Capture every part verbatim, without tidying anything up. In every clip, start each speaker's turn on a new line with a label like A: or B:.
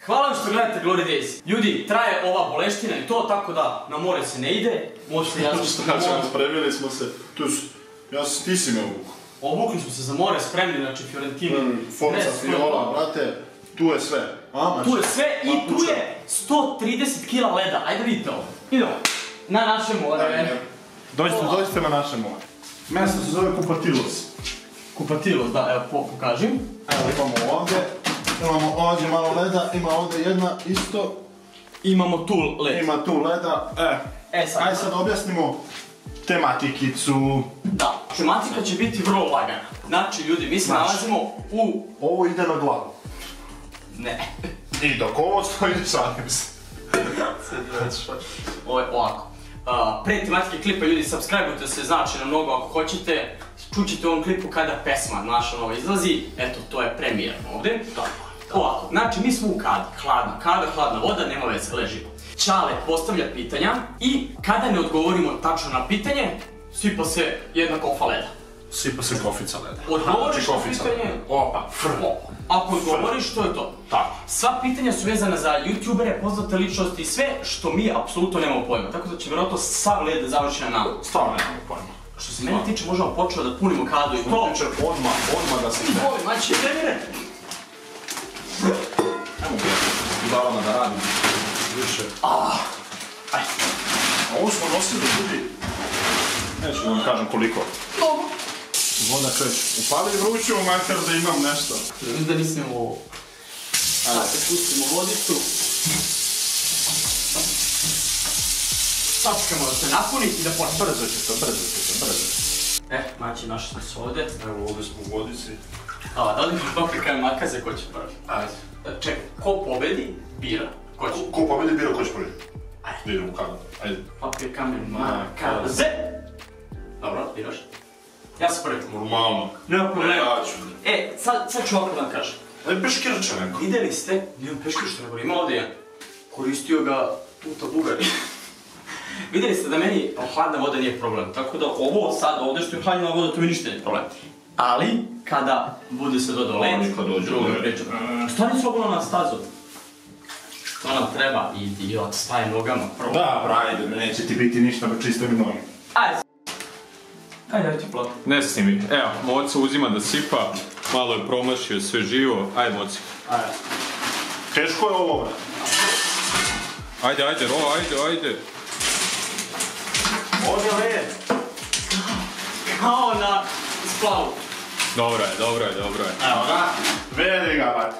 A: Hvala vam što gledate Glory Days. Ljudi, traje ova boleština i to, tako da na more se ne ide. Možete jasno što na more.
B: Spremili smo se, tu su, ja si, ti si me uvuku.
A: Obukli smo se za more, spremni, znači Fiorentini.
B: Forza, Fiola, brate, tu je sve.
A: Tu je sve i tu je sto trideset kila leda, ajde vidite ovo. Idemo, na naše more.
B: Dođite na naše more. Mjesto se zove Kupatilos.
A: Kupatilos, da, evo pokažem.
B: Evo imamo ovdje, imamo ovdje malo leda, ima ovdje jedna isto.
A: Imamo tu led.
B: Ima tu leda, e. E sad. Ajde sad objasnimo tematikicu.
A: Da, tematika će biti vrlo lagana. Znači ljudi, mi se nalazimo u...
B: Ovo ide na glavu.
A: Ne.
B: I dok ovo stoji, šalim se.
A: Ovo je ovako. Pre tematike klipa ljudi, subscribe-ujte se značajno mnogo ako hoćete. Čućete u ovom klipu kada pesma naša nova izlazi. Eto, to je premijerno ovdje. Ovako, znači mi smo u kadi, hladna kada, hladna voda, nema veze, ležimo. Čale postavlja pitanja i kada ne odgovorimo tačno na pitanje, sipa se jedna kofa leda.
B: Sipa se kofica leda.
A: Odgovoriš na pitanje,
B: opa, frmo.
A: Ako odgovoriš, to je to.
B: Tako.
A: Sva pitanja su vezana za youtubere, poznate ličnosti i sve što mi apsolutno nemamo pojma. Tako da će vjerojatno sav led završiti na nama.
B: Stvarno nemamo pojma.
A: Što se mene tiče, možemo početi da punimo kadu i to.
B: Tiče odmah, odmah da se...
A: I volim, znači, trenire.
B: Ajmo gledati, udavama da radim. Više.
A: Ajde.
B: A ovo smo nosili ljudi. Neću da vam kažem koliko.
A: Dobro.
B: Voda kreće. Upali vruću, makar da imam nešto.
A: Mislim da nisam ovo... Sad se pustimo vodicu. Sačekamo da se napuni i da počne.
B: Brzo će to, brzo će to, brzo će to.
A: E, maći, našli smo se ovdje.
B: Evo ovdje smo u vodici.
A: A, da li papir kamen makaze, ko će prvi?
B: Ajde.
A: Čekaj, ko pobedi, bira. Ko će?
B: Ko pobedi bira, ko će prvi?
A: Ajde.
B: Da idemo u kadu. Ajde.
A: Papir kamen makaze. Dobro, biraš. Ja sam prvi.
B: Normalno.
A: Nema problema.
B: Ja ću.
A: E, sad, sad ću ovako da vam kažem.
B: Ajde, peškirče neko.
A: Vidjeli ste, nijem peškirče nego, ima ovdje jedan. Koristio ga puta Bugari. Vidjeli ste da meni hladna voda nije problem, tako da ovo sad ovdje što je hladna voda, to mi ništa nije problem. Ali, kada bude se dodao led, drugo pričam. Stani slobodno na stazu. To nam treba, idiot, staje nogama prvo.
B: Da, brajde, neće ti biti ništa, čisto mi nogi.
A: Ajde. Ajde, ajde ti plati.
C: Ne snimi. Evo, Moca uzima da sipa, malo je promašio sve živo. Ajde, Moci.
A: Ajde.
B: Teško je ovo, brate.
C: Ajde, ajde, ro, ajde, ajde.
B: Ovdje led.
A: Kao na splavu.
C: Dobro je, dobro je, dobro je.
B: Evo ga, veli ga, brate.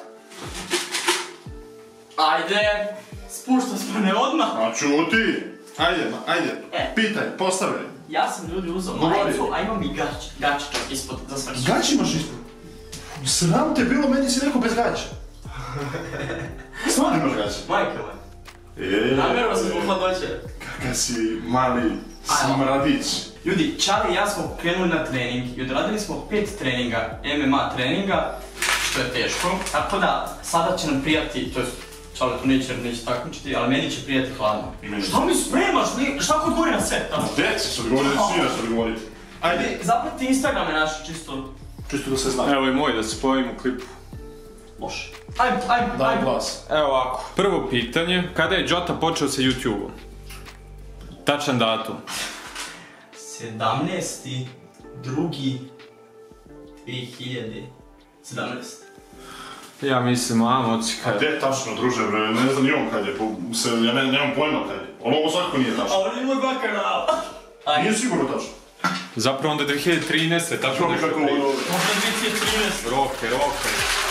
A: Ajde, spušta spane odmah.
B: A čuti. Ajde, ajde,
A: E.
B: pitaj, postavi.
A: Ja sam ljudi uzao
B: Govori.
A: majicu, a imam i gač, gačičak ispod za svršću.
B: Gač imaš ispod? Sram te bilo, meni si rekao bez gaća. Stvarno imaš gaća?
A: Majke moja.
B: Eee.
A: Namjerno sam zbog hladnoće.
B: Kakav si mali smradić.
A: Ljudi, Čale i ja smo krenuli na trening i odradili smo pet treninga, M M A treninga, što je teško. Tako da, sada će nam prijati, to je Čale tu neće, neće takmičiti, ali meni će prijati hladno. Šta mi spremaš? Šta ko odgovori na sve?
B: Gdje ćeš odgovoriti, svira ćeš odgovoriti.
A: Ajde, zapratite Instagrame naše, čisto...
B: Čisto da se zna.
C: Evo i moj, da se pojavim u klipu.
A: Loše. Ajde, ajde, ajde.
B: Daj glas.
C: Evo ovako. Prvo pitanje, kada je Jota počeo sa YouTube-om? Tačan datum.
A: sedamnaesti drugi dve hiljade sedamnaeste.
C: Ja mislim, a Moci
B: A
C: kada...
B: gdje je tačno, druže, bre, ne znam ni on kad je, po- se, ja ne, nemam pojma kad je. Ali ovo svakako nije tačno.
A: A on ima dva kanala. Ajde.
B: Nije sigurno tačno.
C: Zapravo onda dve hiljade trinaeste, tačno
B: Kako
C: nešto
B: kako
C: prije.
B: ovo...
A: Možda dve hiljade trinaeste.
C: Roke, roke.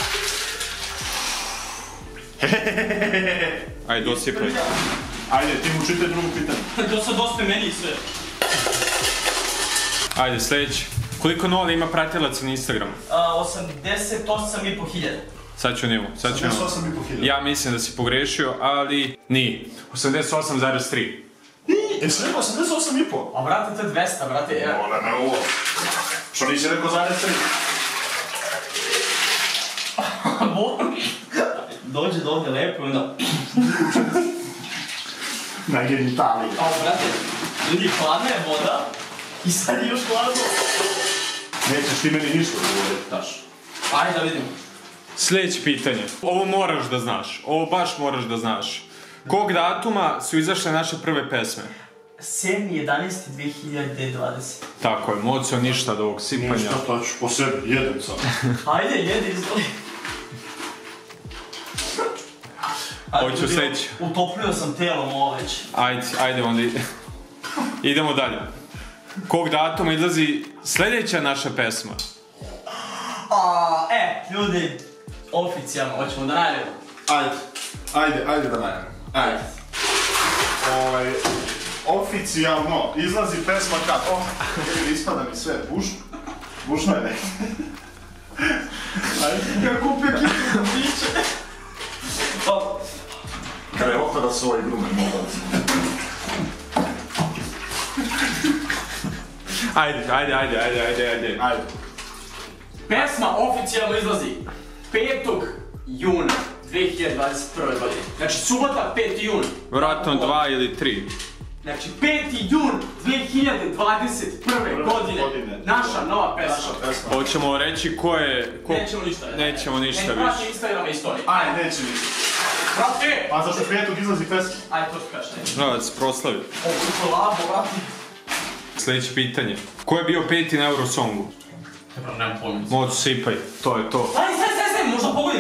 C: Ajde, dosjepaj.
B: Ajde, ti mu čitaj drugo pitanje.
A: To sad dosta meni i sve.
C: Ajde, sljedeći. Koliko Nole ima pratilaca na Instagramu?
A: osamdeset osam i po hiljade.
C: Sad ću nivu, sad ću nivu.
B: osamdeset osam i po hiljada.
C: Ja mislim da si pogrešio, ali nije. osamdeset osam zarez tri.
B: Jesi rekao osamdeset osam i po?
A: A brate, to je dvesta, brate, ja.
B: Ona me ovo. Što nisi rekao zarez tri?
A: Dođe do ovdje lepo i onda...
B: Na genitaliji.
A: A brate, ljudi, hladna je voda i sad je još hladno.
B: Nećeš ti meni ništa odgovoriti, taš.
A: Ajde da vidimo.
C: Sljedeće pitanje. Ovo moraš da znaš. Ovo baš moraš da znaš. Kog datuma su izašle naše prve pesme?
A: sedmi jedanaesti dve hiljade dvadesete.
C: Tako je, Moco ništa od ovog sipanja.
B: Ništa, to ću po sebi, jedem sad.
A: Ajde, jedi, izvoli.
C: Hoću sljedeće.
A: Utoplio sam telom ovo već.
C: Ajde, ajde onda. Idemo dalje. Kog datuma izlazi sljedeća naša pesma?
A: A, e, ljudi, oficijalno, hoćemo da najavimo.
B: Ajde, ajde, ajde da najavim.
A: Ajde.
B: Ovaj, oficijalno izlazi pesma kad... Oh, ispada mi sve, buš... Bušno je nekako. Ajde.
A: Ja kupio kipu za piće.
B: Kada je opada se ovaj grumer mobac.
C: Ajde, ajde, ajde, ajde, ajde, ajde.
B: Ajde.
A: Pesma oficijalno izlazi petog juna dve hiljade dvadeset prve godine. Znači subota peti jun.
C: Vjerojatno dva ili tri.
A: Znači peti jun dve hiljade dvadeset prve godine. Naša nova pesma.
B: Naša pesma.
C: Hoćemo reći ko je... Ko...
A: Nećemo ništa.
C: Nećemo ništa
A: više.
C: više.
A: Ne prati Instagrama istorije.
B: Ajde, neće ništa.
A: Brate!
B: A zašto petog izlazi pesma?
A: Ajde, to što kažeš, neće.
C: No, da se proslavi.
A: Ovo je labo, brate.
C: Sljedeće pitanje. Ko je bio peti na Eurosongu?
A: Dobro, nemam pojma.
C: Moć sipaj, to je to.
A: Ajde, sve, sve, sve, možda pogodim.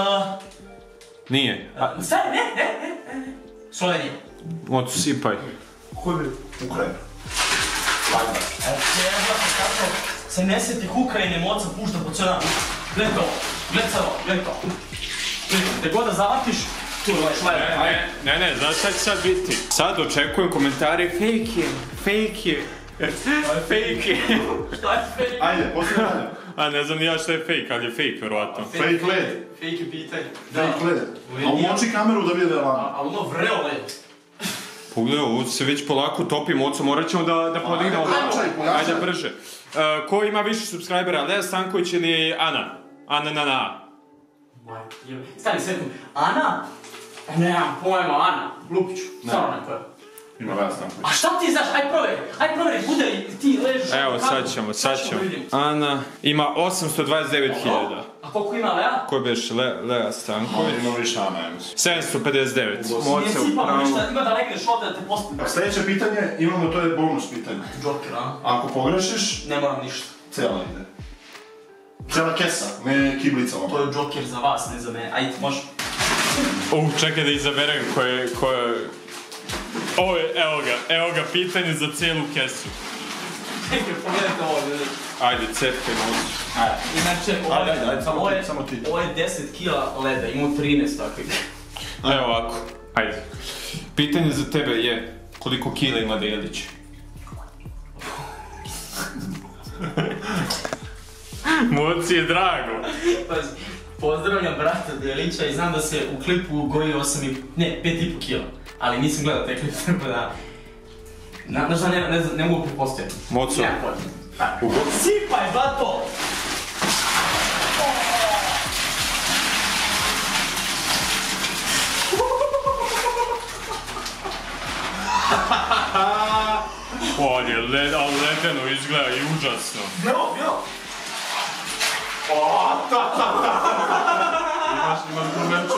C: Nije. A,
A: Sve, ne, ne, ne, ne. Slovenija.
C: Moć sipaj.
B: Ko je bio? Ukrajina.
A: Ajde. Evo, ja znam kako sedamdesetih Ukrajine moca pušta po cijel dan. Gledaj to, gledaj sad ovo, gledaj to. Gde god da zavatiš, tu ovaj šlajer.
C: Ne, ne, ne, znaš šta će sad biti? Sad očekujem komentari fake je, fake je, fake je.
A: Šta je fake?
B: Ajde, posljedno dalje.
C: A ne znam ni ja šta je fake, ali je fake vjerovatno.
B: Fake led.
A: Fake je pitanje.
B: Fake led. A umoči kameru da vide da je lano.
A: A ono vreo led.
C: Pogledaj, ovo se već polako topi, Moco, morat ćemo da, da podignemo.
B: Ajde, pojačaj, pojačaj.
C: Ajde, brže. Uh, ko ima više subscribera, Lea Stanković ili Ana? Ana na na.
A: Stani sekund. Ana? Nemam pojma, Ana. Lupiću. Stvarno ne pojma.
B: Ima Lea Stanković.
A: A šta ti znaš? Aj proveri. Aj proveri. Bude li ti ležiš?
C: Evo, sad ćemo, sad ćemo. Ana ima osamsto dvadeset devet hiljada.
A: A koliko ima Lea?
C: Ko je beš Le, Lea Stanković?
B: Ima više Ana, ja mislim.
C: sedamsto pedeset devet.
A: Nije
C: Moce u
A: sipamo
C: pravu.
A: ništa, ima da legneš ovdje da te postavim.
B: Sljedeće pitanje imamo, to je bonus pitanje.
A: Joker, a?
B: Ako pogrešiš,
A: Ne moram ništa.
B: cijela ide. Cijela kesa, ne kiblica ono.
A: To je Joker za vas, ne za mene. Ajde, može.
C: Uh, čekaj da izaberem ko je, ko je... Ovo je, evo ga, evo ga, pitanje za cijelu kesu.
A: Čekaj, pogledajte ovo, ljudi.
C: Ajde, cepkaj Moci.
B: Ajde.
A: Inače, ovo
B: Ajde, ajde, ajde, samo
A: ovo
B: ti,
A: je,
B: samo ti.
A: ovo je deset kila leda, imamo trinaest takvih.
C: Evo ovako, ajde. Pitanje za tebe je, koliko kila ima Delić? Moci je drago.
A: Pazi, pozdravljam brata Delića i znam da se u klipu goji osam i... ne, pet i po kila. Ali nisam gledao taj klip, tako da... Na, znaš da ne, ne, ne mogu pretpostaviti.
C: Moco.
A: Nemam pojma. Sipaj, bato!
C: On je led, ali ledeno izgleda i užasno.
A: Evo, evo!
B: Imaš, imaš grumenču.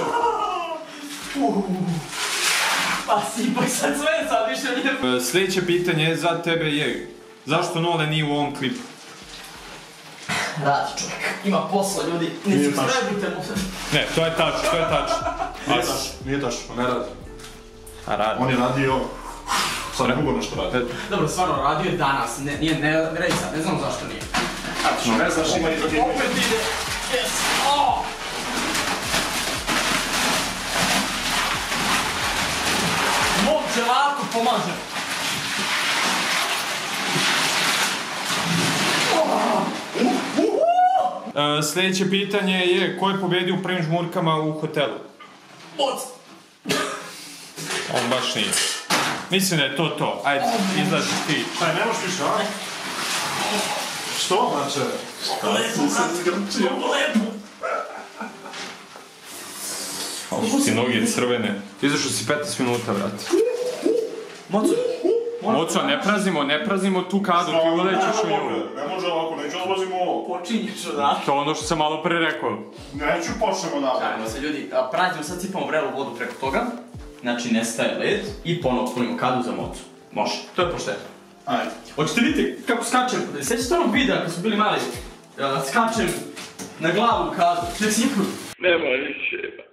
A: Pa sipaj sad sve, sad više nije...
C: E, Sljedeće pitanje za tebe je, zašto Nole nije u ovom klipu?
A: Radi čovjek, ima posla ljudi, ne
B: Nije
A: subscribe-ujte mu.
C: Ne, to je tačno, to je tačno.
B: Nije taš, nije taš, ne radi.
C: A radi.
B: On je radio... Sad ne mogu nešto radi.
A: Dobro, stvarno, radio je danas, ne, nije, ne, ne radi sad, ne znam zašto nije.
B: Ne znaš, ima i za tim.
A: Opet ide, yes, oh! Momče, lako pomaže.
C: E, Sljedeće pitanje je, ko je pobjedio u prvim žmurkama u hotelu?
A: Od!
C: On baš nije. Mislim da je to to. Ajde, izlazi ti.
B: Šta, ne možeš više, a? Što, znači?
A: Lepo, brate, mnogo lepo.
C: Ovo ti noge crvene. Izašao si petnaest minuta, brate.
A: Moco,
C: Moco, ne prazimo, ne prazimo tu kadu, ti ulećeš u nju.
B: Ne može ovako, neću odlazimo ovo.
A: Počinješ odatle.
C: To je ono što sam malo pre rekao.
B: Neću počnemo odatle.
A: Ajmo se ljudi, prazimo sad sipamo vrelu vodu preko toga. Znači nestaje led i ponovo punimo kadu za mocu. Može, to je pošteno.
B: Ajde.
A: Hoćete vidjeti kako skačem? Sjećate onog videa kad su bili mali? Skačem na glavu kadu. Ne sipu.
C: Nema više.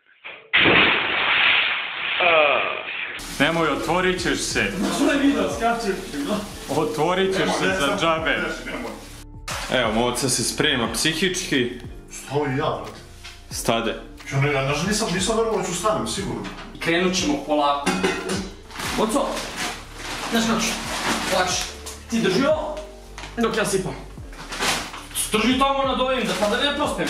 C: Nemoj, otvorit ćeš se.
A: Što je video, skačem.
C: Otvorit ćeš se za džabe. Evo, Moca se sprema psihički.
B: Stao i ja, brate.
C: Stade.
B: Znači nisam, nisam verovao da ću stanem, sigurno.
A: Krenut ćemo polako. Moco, znaš kako ću? Lakše. Ti drži ovo, dok ja sipam. Drži tamo nad ovim, da tada ne prospijem.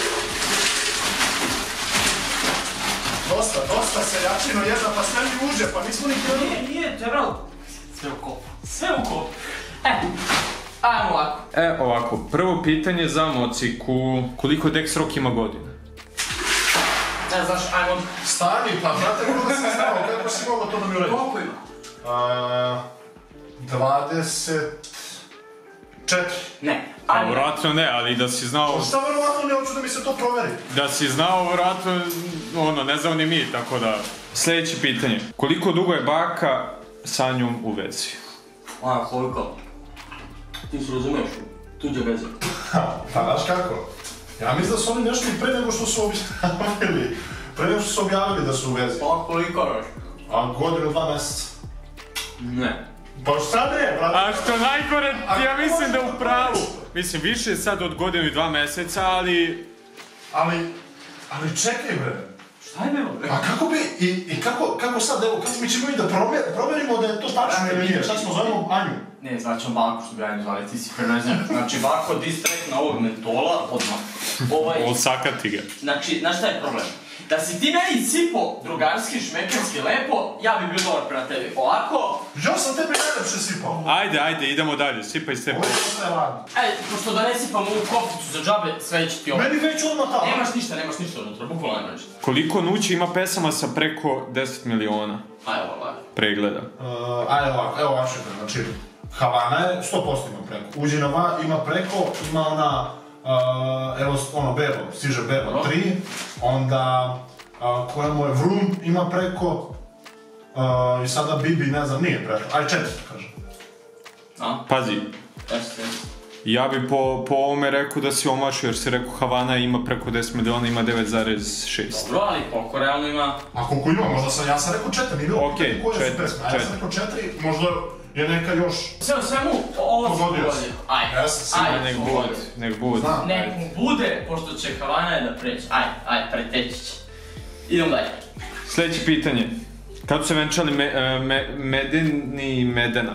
B: Dosta, dosta seljačino jedna, pa sve mi uđe, pa nismo ni krenuli.
A: Nije, nije, to je bravo. Sve u kopu, sve u kopu. E, ajmo ovako.
C: E, ovako, prvo pitanje za Mociku. Koliko Dex Rock ima godina?
A: Ne znaš, ajmo.
B: Stani, pa brate, kako si znao, kako si mogao to da mi ureći?
A: Koliko ima?
B: dvadeset četiri.
A: Ne,
C: A
A: ajmo.
C: vjerojatno ne, ali da si znao...
B: Šta verovatno ne hoću da mi se to proveri?
C: Da si znao, vjerojatno, ono, ne znao ni mi, tako da... Sljedeće pitanje. Koliko dugo je baka sa njom u vezi?
A: A, koliko? Ti se razumiješ, tuđe veze.
B: Pa znaš kako? Ja mislim da su oni nešto i pre nego što su objavili. Pre nego što su objavili da su u vezi.
A: Pa koliko još?
B: A godinu, dva mjeseca.
A: Ne.
B: Pa šta ne, brate?
C: A što najgore, ja mislim da u pravu. Mislim, više je sad od godinu i dva mjeseca, ali...
B: Ali, ali čekaj bre.
A: Šta je bilo?
B: A kako bi, i, i kako, kako sad, evo, kako mi ćemo i da prover, proverimo da je to tačno ili nije? Šta ćemo zovemo Anju?
A: Ne, zvaćemo Baku što bi Anju zvali, ti si preneznjak. Znači, Bako distrekt na ovog mentola, odmah. Ovaj...
C: Osakati ga.
A: Znači, znaš šta je problem? Da si ti meni sipo drugarski, šmekarski, lepo, ja bi bio dobar prema tebi. Ovako...
B: Ja sam tebi najlepše sipao.
C: Ajde, ajde, idemo dalje, sipaj se.
B: Ovo je ostaje ladno.
A: Ej, pošto da ne sipam ovu koficu za džabe, sve će ti ovo.
B: Meni već odmah tamo.
A: Nemaš ništa, nemaš ništa unutra, bukvalno nemaš ništa.
C: Koliko Nući ima pesama sa preko deset miliona
A: Ajde, ovako.
C: pregleda?
B: Uh, ajde ovako, evo ovako ćete, znači, Havana je sto posto ima preko. Uđinova ima preko, ima ona, uh, evo ono, Bebo, stiže Bebo tri, onda, uh, koja mu je Vroom ima preko, uh, i sada Bibi, ne znam, nije preko, ajde četiri, kažem.
A: A?
C: Pazi,
A: Jeste, jeste.
C: ja bi po, po ovome rekao da si omašio jer si rekao Havana ima preko deset miliona, ima devet zarez šest.
A: Dobro, ali koliko realno ima?
B: A koliko ima, možda sam, ja sam rekao četiri, nije bilo
C: Okej,
B: pitanje koje su
C: četiri,
B: pesme, a ja sam
C: četiri.
B: rekao četiri, možda je neka još...
A: Sve u svemu, ovo si
B: Pogodio
A: pogodio.
B: si.
A: Ajde,
B: Ja sam sigurno,
A: ajde,
C: Nek
A: pogodio.
C: bud, nek bud.
B: Znam.
A: Nek mu bude, pošto će Havana je da preći. Ajde, ajde, preteći će. Idemo dalje.
C: Sljedeće pitanje. Kad su se venčali me, e, me, Medeni i Medena?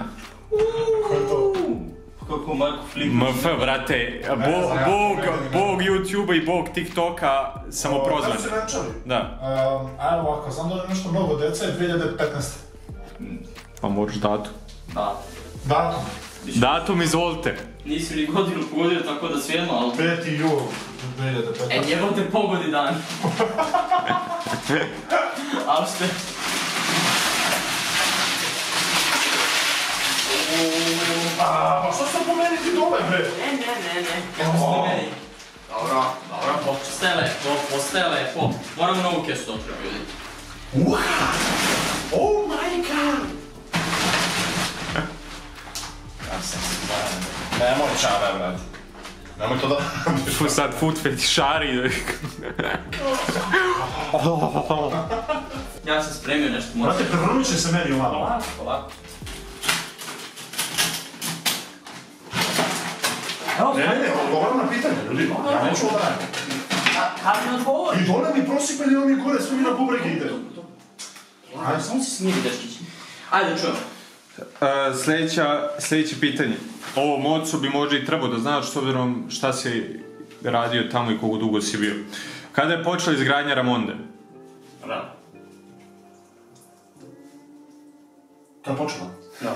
B: Ko je to?
A: Kako Marko Flick.
C: M F, brate, bo,
B: znam ja,
C: bog,
B: Medeni.
C: bog YouTube-a i bog TikToka samoprozvani.
B: Kada su se venčali?
C: Da,
B: Um, a evo ovako, znam da je nešto mnogo dece, dvije hiljade petnaeste.
C: pa moraš datum.
A: Da.
B: Datum,
C: Datum, izvolite.
A: Nisi ni godinu pogodio, tako da svijedno, ali...
B: peti jul dvije hiljade
A: E,
B: petnaeste.
A: njegov te pogodi dan. Ali ste...
B: A, pa što sam pomenuti dole, bre?
A: Ne, ne, ne, ne. Kako ste meni? Dobro, dobro, postaje lepo, postaje lepo. Moramo novu kesu dotreba, ljudi.
B: Wow! Oh my god! Ja sam se zajedno. Nemoj čave, brate. Nemoj to da...
C: Fu sad food fetišari.
A: Ja sam spremio nešto, moram...
B: Brate, prevrnut će se meni ovako.
A: Ovako, ovako. Evo,
B: Ne, ne, ne, odgovaram na pitanje, ljudi. Ja neću ovo da radim.
A: Kad mi odgovori?
B: I dole mi prosipali ovi gore, sve mi na bubrege ide.
A: Ajde, samo si smiri, dečkić. Ajde, čujemo.
C: Uh, sljedeća, sljedeće pitanje. Ovo Mocu bi možda i trebao da znaš s obzirom šta si radio tamo i koliko dugo si bio. Kada je počela izgradnja Ramonde?
A: Rano.
B: Kad počela?
A: Da.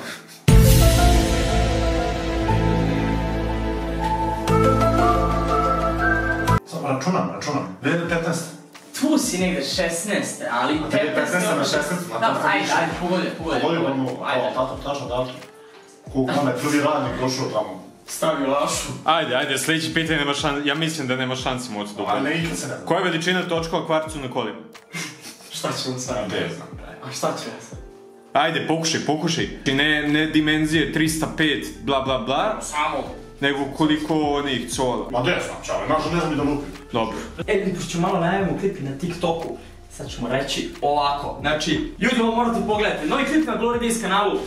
B: Samo računam, računam. dvije hiljade petnaeste.
A: Tu tu si negde šesnaeste, ali
B: A tebi je petnaeste na šesnaeste, na
A: Dobro,
B: to
A: ajde,
B: piše.
A: ajde, pogodi, pogodi.
B: Pogodi vam ovo, tato, tačno datum. Koliko nam je prvi radnik došao tamo.
A: Stavi lašu.
C: Ajde, ajde, sljedeće pitanje nema šans, ja mislim da nema šanse moći da
B: A
C: ubaviti.
B: ne, ikad se ne znam.
C: Koja je veličina točkova kvarcu na kolima?
A: Šta ćemo sad?
B: Ne znam.
A: A šta ćemo sad?
C: Ajde, pokušaj, pokušaj. Ne, ne dimenzije tristo pet, bla bla bla,
A: Samo.
C: nego koliko onih cola.
B: Ma ne znam, čao, znaš, ne znam i da lupim.
C: Dobro.
A: E, pošto ću malo najavimo klipi na TikToku, sad ćemo reći ovako. Znači, ljudi, ovo morate pogledati. Novi klip na Glory Days kanalu.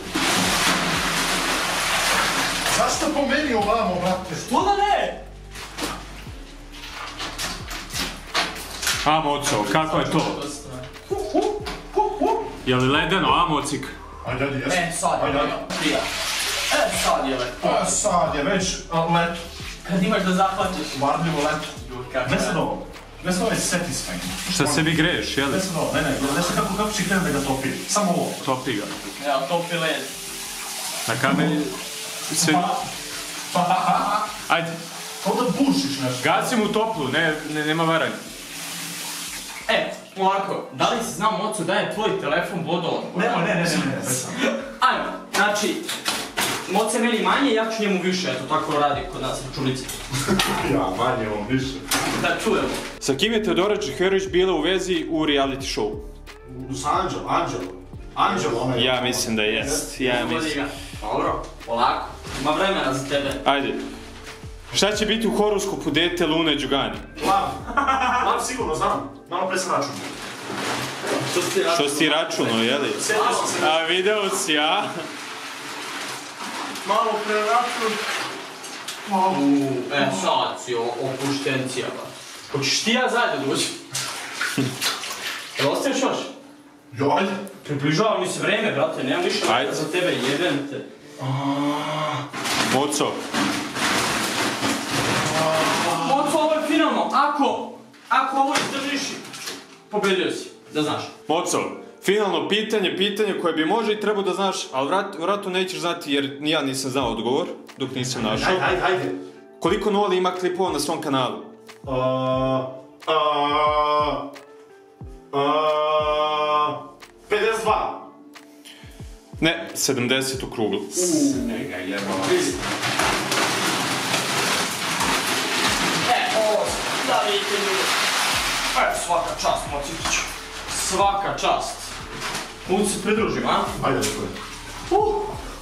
B: Zašto po meni ovamo, brate?
A: Što da ne?
C: A, moco, kako je to? Je li ledeno, a, mocik?
B: Ajde, ajde, jesam.
A: E, sad je
B: Ajde, ajde.
A: leto. E, sad je leto.
B: A sad je već a, leto.
A: Kad imaš da zahvaćaš.
B: Varljivo leto.
A: Kako
B: Ne sad ovo. Ne sad ovaj satisfying.
C: Šta sebi greješ, jel?
B: Ne sad ovo, ne, ne, ne sad kako, kako će krenuti da ga topi. Samo ovo.
C: Topi ga.
A: Evo, topi led.
C: Na kameri... Sve... Ajde,
B: Kao da bušiš nešto.
C: gasim u toplu, ne, ne, nema varanja.
A: E, ovako, da li si znao, Moco, da je tvoj telefon vodovod?
B: Nemoj, ne, ne, ne, ne, ne, sam.
A: Ajmo, znači, Moce meni manje, ja ću njemu više, eto, tako radi kod nas računice.
B: Ja, manje on više.
A: Da čujemo.
C: Sa kim je Teodora Džihorović bila u vezi u reality show?
B: S Anđel, Anđel. Anđel, ona je...
C: Ja mislim da jest, ja mislim.
A: Dobro, polako, ima vremena za tebe.
C: Ajde. Šta će biti u horoskopu dete Lune Đugani?
B: Lav. Lav sigurno znam. Malo pre sam račun.
A: Što si ti
C: Što si ti računao, jeli?
B: Sjetio sam se.
C: A, video si, a?
B: Malo pre račun.
A: Uuu, e, sad si opuštencija, ba. Hoćeš ti ja zajedno doći? Jel ostaješ još?
B: Jo, ajde.
A: Približava mi se vreme, brate, nemam više
C: Ajde.
A: vremena za tebe, jebem te.
C: Moco,
A: Moco, ovo je finalno, ako, ako ovo izdržiš, pobedio si, da znaš.
C: Moco, finalno pitanje, pitanje koje bi možda i trebao da znaš, ali vrat, vratno nećeš znati jer ni ja nisam znao odgovor, dok nisam našao.
B: Ajde, ajde, ajde.
C: Koliko Noli ima klipova na svom kanalu?
B: Uh, uh, uh, pedeset dva.
C: Ne, sedamdeset u kruglu.
B: Njega jebala.
A: E, ovo, da vidite ljudi. E, svaka čast, Mocitiću. Svaka čast. Mogu se pridružim, a?
B: Ajde, tako je.
A: Uh.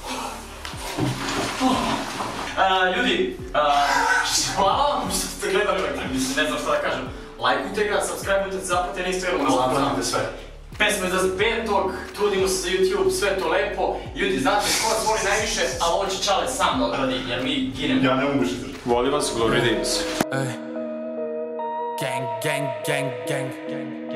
A: Uh. Uh, ljudi, uh, hvala vam što ste gledali ovaj klip, mislim, ne znam šta da kažem. Lajkujte ga, subscribeujte, zapratite na Instagramu.
B: Zapratite sve.
A: Pesme za petog, trudimo se za YouTube, sve to lepo. Ljudi, znate ko vas voli najviše, ali ovo će Čale sam da odradi, jer mi ginemo.
B: Ja ne mogu više držati.
C: Voli vas Glory Days.
D: Gang, gang, gang, gang.